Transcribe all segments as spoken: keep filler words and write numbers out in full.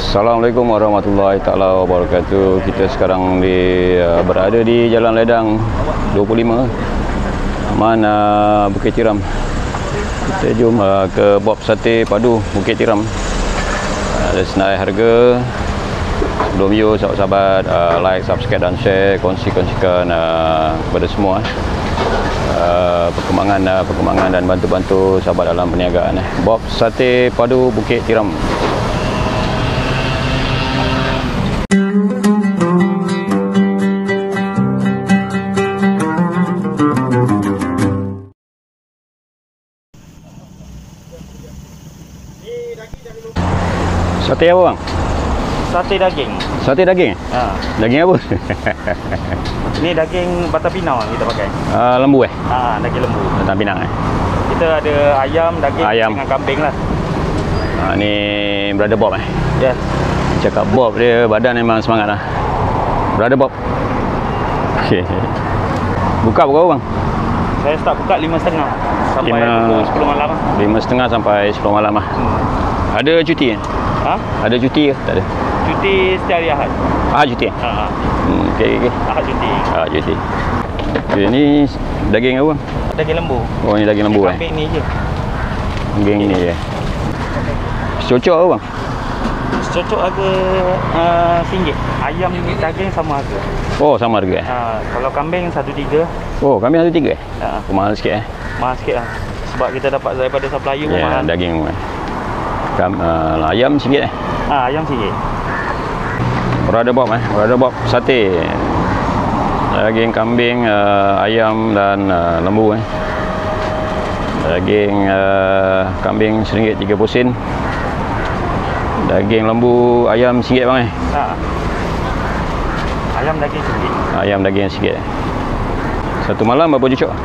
Assalamualaikum warahmatullahi taala wabarakatuh. Kita sekarang di uh, berada di Jalan Ledang dua puluh lima, Aman, uh, Bukit Tiram. Kita jom uh, ke Bob Sate Padu Bukit Tiram. Ada uh, senai harga. Sebelum you sahabat-sahabat uh, like, subscribe dan share, kongsi-kongsikan uh, kepada semua uh, perkembangan uh, perkembangan dan bantu-bantu sahabat dalam perniagaan. Eh. Bob Sate Padu Bukit Tiram. Sate apa bang? Sate daging. Sate daging? Ha. Daging apa? Ni daging batang pinang kita pakai. Uh, lembu eh? Ha, daging lembu. Batang pinang eh? Kita ada ayam, daging Ayam. dengan kambing lah. Uh, ni Brother Bob eh? Yes. Cakap Bob dia badan memang semangat lah. Brother Bob. Okay. Buka pukul bang? Saya start buka lima setengah sampai Lima- pukul sepuluh malam. Lima setengah sampai sepuluh malam lah. Hmm. Ada cuti eh? Ha? Ada cuti ke? Tak ada. Cuti setiap hari Ahad. Ah cuti eh? Ha. ha. Hmm, okay, okay. Ahad cuti. Ah cuti. Okay, ni daging apa bang? Daging lembu. Oh ni daging lembu eh? Kambing ni je. Daging ni je. Cocok apa bang? Cocok harga uh, singgit. Ayam daging sama harga. Oh sama harga eh? Ha, kalau kambing satu tiga. Oh kami ada tiga eh? Ha. Oh, mahal sikit eh? Mahal sikit lah. Sebab kita dapat daripada supplier pun Ya, mahal. daging eh. Kam, uh, ayam sikit eh? Ha, ayam singgit. Brother Bob eh? Brother Bob sate. Daging kambing, uh, ayam dan uh, lembu eh. Daging uh, kambing seringgit tiga puluh sen. Daging lembu, ayam singgit bang eh? Ha. Ayam daging singgit. Ayam daging sikit eh. Satu malam berapa cucuk?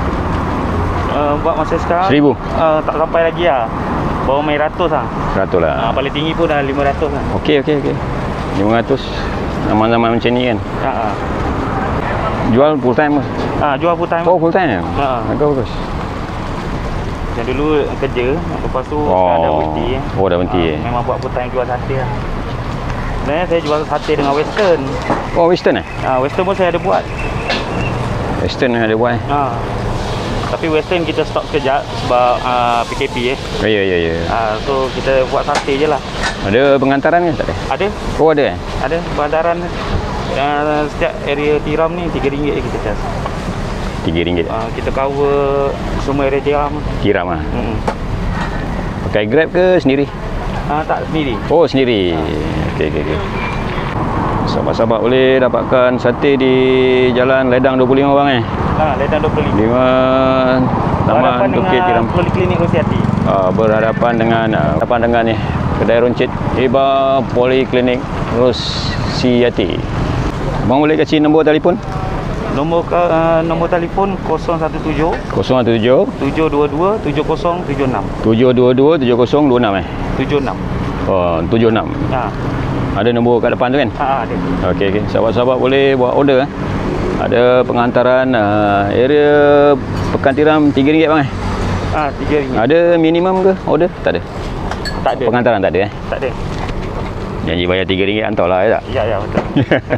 Uh, buat masa sekarang Seribu? uh, tak sampai lagi lah. Baru main ratus lah. Seratus lah. Uh, paling tinggi pun dah lima ratus lah. Okey, okey, okey. lima ratus. Zaman-zaman macam ni kan. Ha, ha. Jual full time ke? Ha, jual full time. Oh, full time. Ha. Agak bagus. Yang dulu kerja, lepas tu Oh. sekarang dah berhenti. Oh, dah berhenti. Ha, memang buat full time jual sate lah. Sebenarnya saya jual sate dengan western. Oh, western eh? Ha, western pun saya ada buat. Western ada buat eh? Ha. Tapi western kita stop sekejap sebab uh, P K P eh. Oh, ya, ya, ya. Ha, so kita buat sate je lah. Ada pengantaran ke tak ada? Ada? Oh, ada eh? Ada bandaran uh, setiap area Tiram ni tiga ringgit je kita charge. tiga ringgit. Uh, kita cover semua area Tiram. Tiram lah. Hmm. Pakai Grab ke sendiri? Uh, tak sendiri. Oh, sendiri. Okey, okey, okey. Sahabat-sahabat boleh dapatkan sate di Jalan Ledang dua puluh lima bang eh? Ha, Ledang dua puluh lima. lima Taman Bukit Tiram. Poliklinik Rosiati. Uh, berhadapan dengan uh, berhadapan dengan ni kedai runcit Eba Poliklinik Rosiati. Abang boleh kasih nombor telefon? Nombor uh, nombor telefon kosong satu tujuh kosong satu tujuh tujuh dua dua tujuh kosong tujuh enam. tujuh dua dua tujuh kosong dua enam eh? tujuh enam. Oh, tujuh enam. Ha. Ada nombor kat depan tu kan? Ha, ada. Okey, okey. Sahabat-sahabat boleh buat order eh. Ada pengantaran uh, area Pekan Tiram tiga ringgit bang eh? Ha, tiga ringgit. Ada minimum ke order? Tak ada. Tak ada. Pengantaran tak ada eh? Tak ada. Janji bayar tiga ringgit hantar lah ya tak? Ya, ya betul.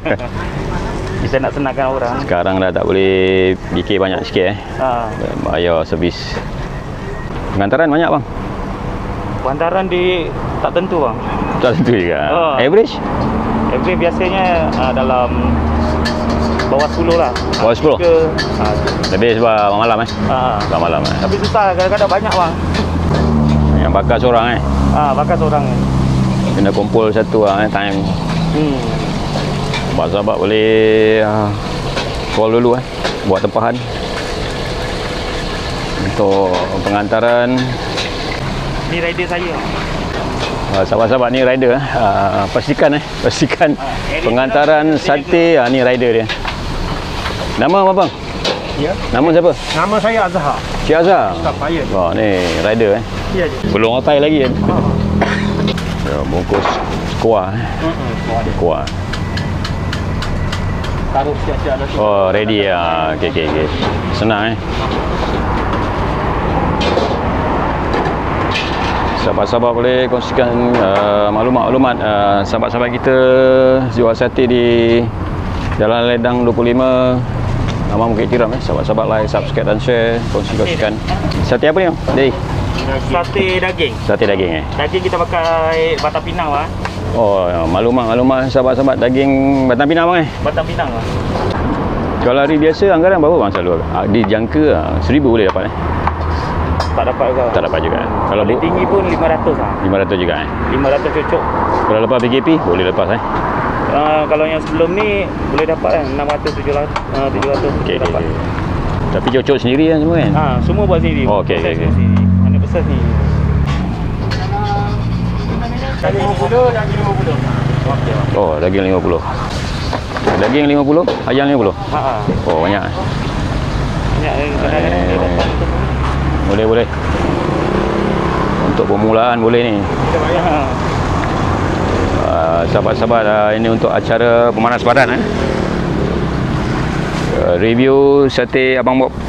Kita nak senangkan orang. Sekarang dah tak boleh fikir banyak sikit eh. Ha. Bayar servis. Pengantaran banyak bang? Bandaran di tak tentu bang. Tak tentu juga. Oh. Average? Average biasanya uh, dalam bawah sepuluh lah. Bawah sepuluh? Tiga, ha, Lebih sebab malam eh? ha. Sebab malam eh? Tapi susah, kadang-kadang banyak bang. Yang bakar seorang eh? Ha, bakal seorang. Kena kumpul satu lah eh, time. Hmm. Sahabat-sahabat boleh uh, call dulu eh, buat tempahan untuk pengantaran. Ni rider saya. Uh, sahabat-sahabat ni rider eh. Uh, pastikan eh, pastikan area pengantaran dalam- sate ah ni rider dia. Nama apa bang? Ya. Nama siapa? Nama saya Azhar. Cik Azhar. Supplier. Oh ni rider eh. Ya je. Belum otai lagi kan. Ya, bungkus kuah eh. Hmm. Ada. Kuah. Taruh siap-siap dah. Oh ready ah. Okey okey okey. Senang eh. Sahabat-sahabat boleh kongsikan uh, maklumat-maklumat uh, sahabat-sahabat kita jual sate di Jalan Ledang dua puluh lima, Amang Bukit Tiram. Eh. Sahabat-sahabat like, subscribe dan share, kongsi-kongsikan. Sate apa ni? Jadi Sate daging. sate daging eh. Daging kita pakai Batang Pinang lah. Oh, maklumat-maklumat sahabat-sahabat daging Batang Pinang bang eh. Batang Pinang lah. Kalau hari biasa anggaran berapa bang selalu? Dijangka seribu boleh dapat eh? Tak dapat juga. Tak dapat juga. Eh? Kalau Paling tinggi pun lima ratus lah. lima ratus juga eh. lima ratus cocok. Kalau lepas P K P boleh lepas eh. Uh, kalau yang sebelum ni boleh dapat kan enam ratus, tujuh ratus, uh, tujuh ratus Okey, dapat. okay. Tapi cocok sendiri kan semua kan? Ha, semua buat sendiri. Oh, okey, okey, okey. Mana besar ni? Daging lima puluh, daging lima puluh. Okey. Oh, daging lima puluh. Daging lima puluh, ayam lima puluh. Ha ah. Oh, banyak. Banyak kadang-kadang dia dapat tu. Boleh, boleh. Untuk permulaan boleh ni. Kita banyak. Ha. Uh, sahabat-sahabat, uh, ini untuk acara pemanas badan eh. Uh, review sate Abang Bob.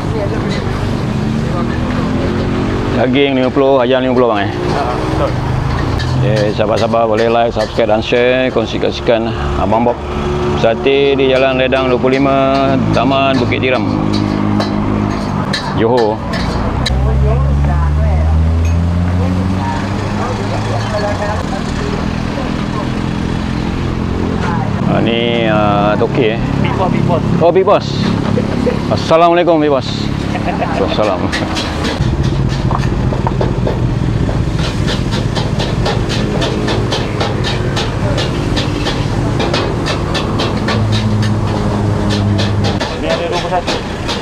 Daging lima puluh, ayam lima puluh bang eh. Ha, betul. Okay, sahabat-sahabat boleh like, subscribe dan share, kongsi-kongsikan Abang Bob sate di Jalan Ledang dua puluh lima, Taman Bukit Tiram, Johor. Uh, ni uh, Toki eh. Big boss, big boss. Oh, Big Boss. Assalamualaikum Big Boss. Assalamualaikum. Ni ada dua puluh satu.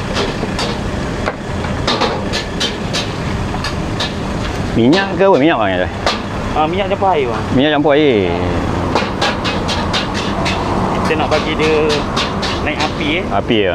Minyak ke apa? Minyak bang ya? Ah, minyak campur air bang. Minyak campur air. Kita nak bagi dia naik api eh. Api ya.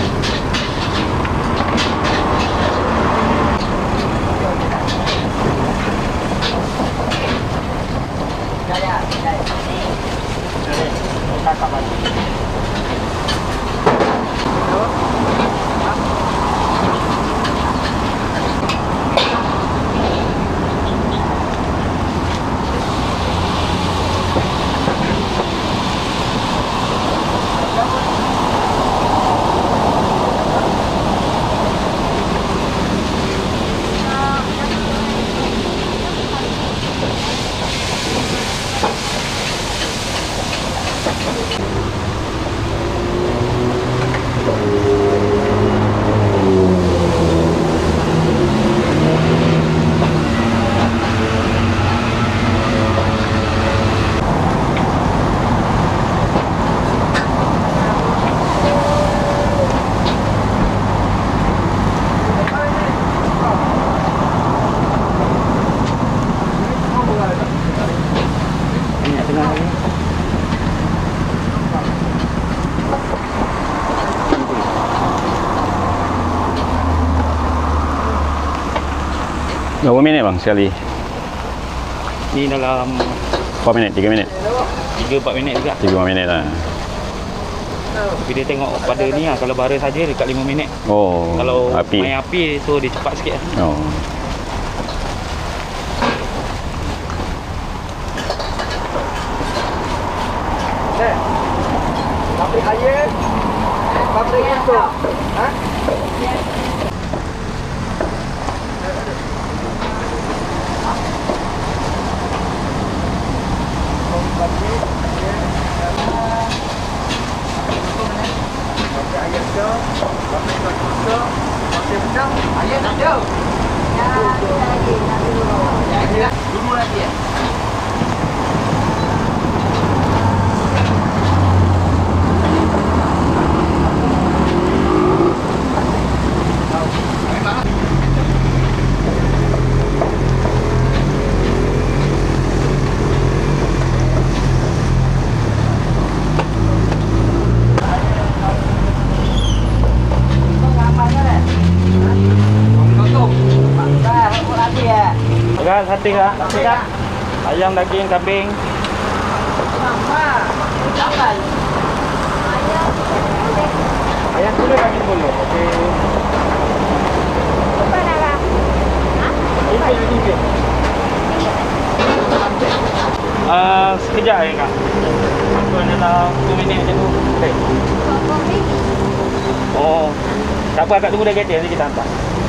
Minyak tengah lagi. Berapa minit bang sekali? Ni dalam Berapa minit? tiga minit? tiga empat minit juga. tiga minit lah. Tapi dia tengok pada ni lah. Kalau bara saja dekat lima minit. Oh, Kalau api. main api so dia cepat sikit lah. Oh. Pabrik air, pabrik itu. Ha? Ayah tak ada. Ya, lagi, lagi dulu. Dulu lagi ya. Agak sate kah? Sate kah? Ayam, daging, kambing. Ayam dulu, daging dulu. Okey. Apa nak bang? Ha? Ini ini. Uh, sekejap je kak. Aku dalam dua minit macam tu. Okay. Oh. Tak apa, akak tunggu dah kereta, nanti kita hantar.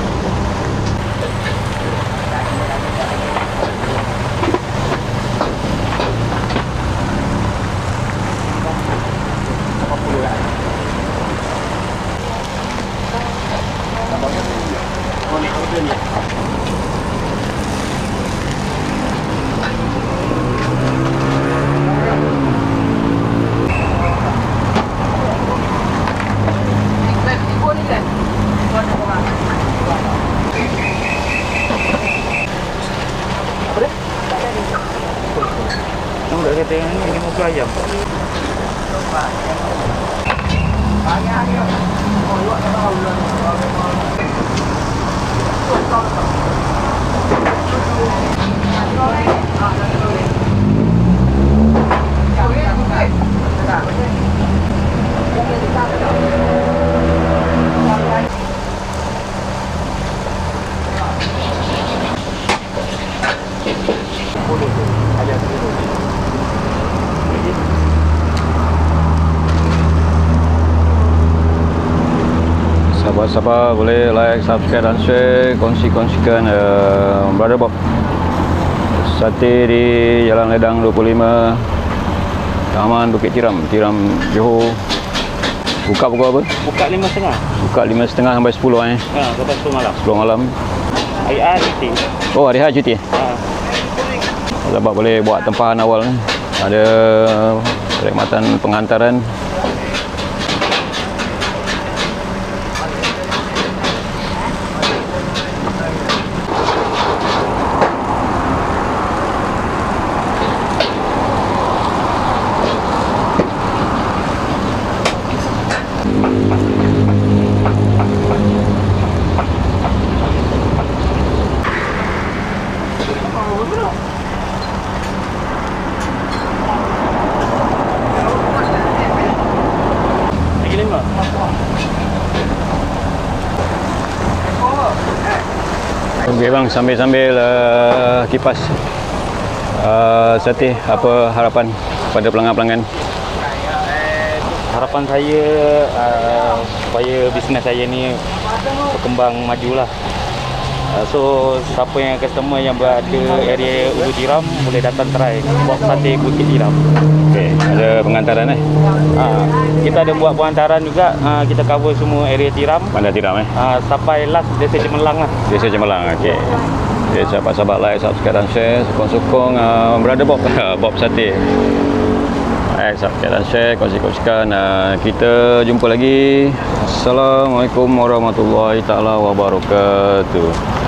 Kamu tak kata yang ni lima puluh ayam. Sahabat-sahabat boleh like, subscribe dan share, kongsi-kongsikan uh, Brother Bob Sate di Jalan Ledang dua puluh lima, Taman Bukit Tiram, Tiram, Johor. Buka pukul apa? Buka lima setengah. Buka lima setengah sampai sepuluh eh. Ha, sampai sepuluh malam. sepuluh malam. Hari A cuti. Oh, hari H cuti. Ha. Sahabat boleh buat tempahan awal ni. Ada perkhidmatan penghantaran. Lagi lima. Okey bang, sambil-sambil uh, kipas uh, sate, apa harapan pada pelanggan-pelanggan? Harapan saya uh, supaya bisnes saya ni berkembang majulah. Uh, so siapa yang customer yang berada area Ulu Tiram boleh datang try Bob Sate Bukit Tiram. Okey, ada penghantaran eh? Uh, kita ada buat penghantaran juga, uh, kita cover semua area Tiram. Bandar Tiram eh? Uh, sampai last Desa Cemerlang lah. Desa Cemerlang, okey. Okay, sahabat-sahabat like, subscribe dan share, sokong-sokong uh, Brother Bob, Bob Sate. Like, subscribe dan share, kongsi-kongsikan. Uh, kita jumpa lagi. Assalamualaikum warahmatullahi taala wabarakatuh.